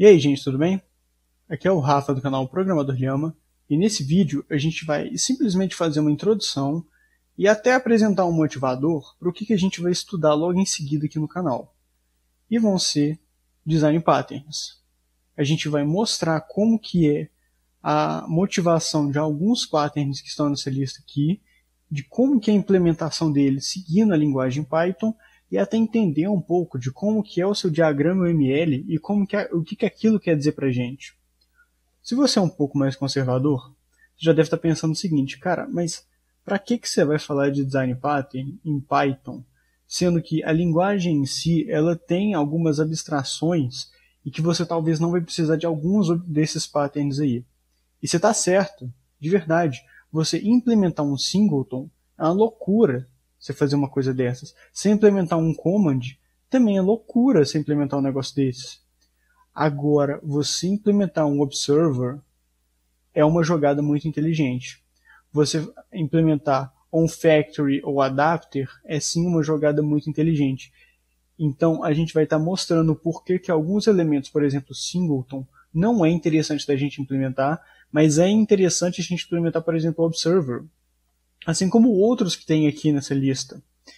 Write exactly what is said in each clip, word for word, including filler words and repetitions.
E aí, gente, tudo bem? Aqui é o Rafa do canal Programador Lhama, e nesse vídeo a gente vai simplesmente fazer uma introdução e até apresentar um motivador para o que a gente vai estudar logo em seguida aqui no canal. E vão ser Design Patterns. A gente vai mostrar como que é a motivação de alguns patterns que estão nessa lista aqui, de como que é a implementação deles seguindo a linguagem Python, e até entender um pouco de como que é o seu diagrama U M L e como que é, o que, que aquilo quer dizer para a gente. Se você é um pouco mais conservador, você já deve estar pensando o seguinte, cara, mas para que, que você vai falar de Design Pattern em Python, sendo que a linguagem em si ela tem algumas abstrações e que você talvez não vai precisar de alguns desses patterns aí. E você está certo, de verdade, você implementar um singleton é uma loucura. Você fazer uma coisa dessas. Você implementar um command, também é loucura você implementar um negócio desses. Agora, você implementar um observer é uma jogada muito inteligente. Você implementar onFactory ou adapter é sim uma jogada muito inteligente. Então, a gente vai estar mostrando por que que alguns elementos, por exemplo, singleton, não é interessante da gente implementar, mas é interessante a gente implementar, por exemplo, o observer. Assim como outros que tem aqui nessa lista.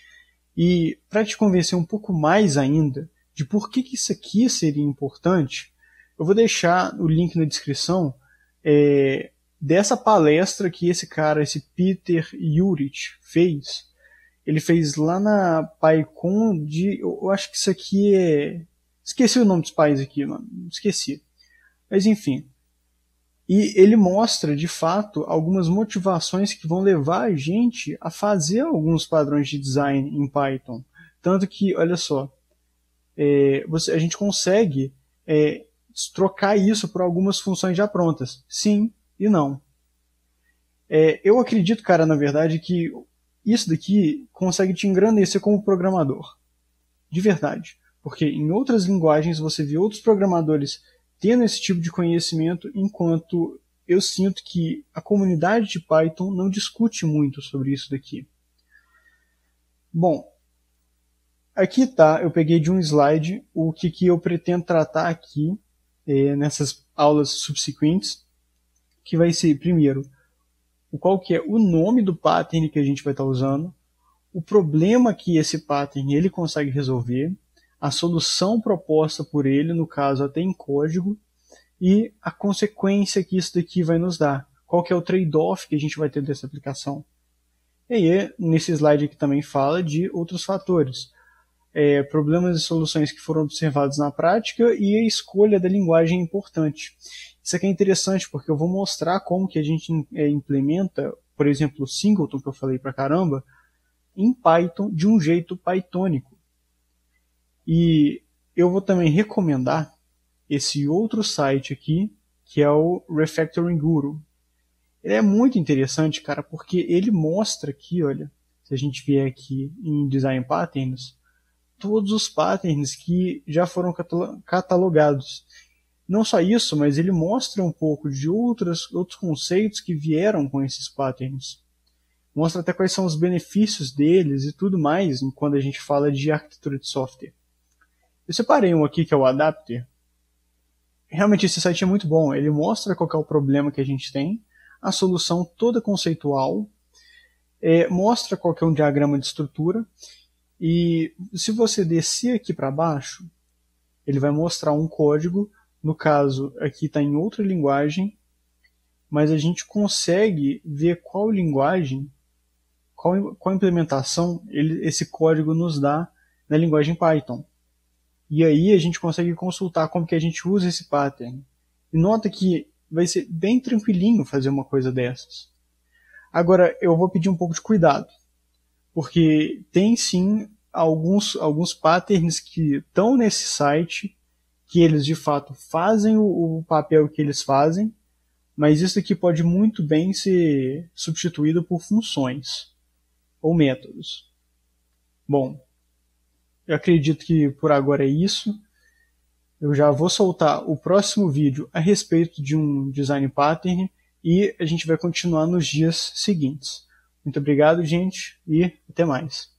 E para te convencer um pouco mais ainda de por que, que isso aqui seria importante, eu vou deixar o link na descrição é, dessa palestra que esse cara, esse Peter Urich, fez. Ele fez lá na PyCon de... Eu acho que isso aqui é... Esqueci o nome dos países aqui, mano. Esqueci. Mas enfim... E ele mostra, de fato, algumas motivações que vão levar a gente a fazer alguns padrões de design em Python. Tanto que, olha só, é, você, a gente consegue é, trocar isso por algumas funções já prontas. Sim e não. É, eu acredito, cara, na verdade, que isso daqui consegue te engrandecer como programador. De verdade. Porque em outras linguagens você vê outros programadores tendo esse tipo de conhecimento, enquanto eu sinto que a comunidade de Python não discute muito sobre isso daqui. Bom, aqui tá, eu peguei de um slide o que, que eu pretendo tratar aqui é, nessas aulas subsequentes, que vai ser, primeiro, qual que é o nome do pattern que a gente vai estar usando, o problema que esse pattern ele consegue resolver, a solução proposta por ele, no caso até em código, e a consequência que isso daqui vai nos dar. Qual que é o trade-off que a gente vai ter dessa aplicação. E aí, nesse slide aqui também fala de outros fatores. É, problemas e soluções que foram observados na prática e a escolha da linguagem é importante. Isso aqui é interessante porque eu vou mostrar como que a gente é, implementa, por exemplo, o singleton que eu falei pra caramba, em Python de um jeito pythônico. E eu vou também recomendar esse outro site aqui, que é o Refactoring Guru. Ele é muito interessante, cara, porque ele mostra aqui, olha, se a gente vier aqui em Design Patterns, todos os patterns que já foram catalogados. Não só isso, mas ele mostra um pouco de outros, outros conceitos que vieram com esses patterns. Mostra até quais são os benefícios deles e tudo mais quando a gente fala de arquitetura de software. Eu separei um aqui que é o Adapter. Realmente esse site é muito bom. Ele mostra qual é o problema que a gente tem, a solução toda conceitual, é, mostra qual é um diagrama de estrutura, e se você descer aqui para baixo, ele vai mostrar um código. No caso, aqui está em outra linguagem, mas a gente consegue ver qual linguagem, qual, qual implementação ele, esse código nos dá na linguagem Python. E aí a gente consegue consultar como que a gente usa esse pattern. E nota que vai ser bem tranquilinho fazer uma coisa dessas. Agora, eu vou pedir um pouco de cuidado. Porque tem sim alguns, alguns patterns que estão nesse site, que eles de fato fazem o, o papel que eles fazem, mas isso aqui pode muito bem ser substituído por funções ou métodos. Bom, eu acredito que por agora é isso. Eu já vou soltar o próximo vídeo a respeito de um design pattern e a gente vai continuar nos dias seguintes. Muito obrigado, gente, e até mais.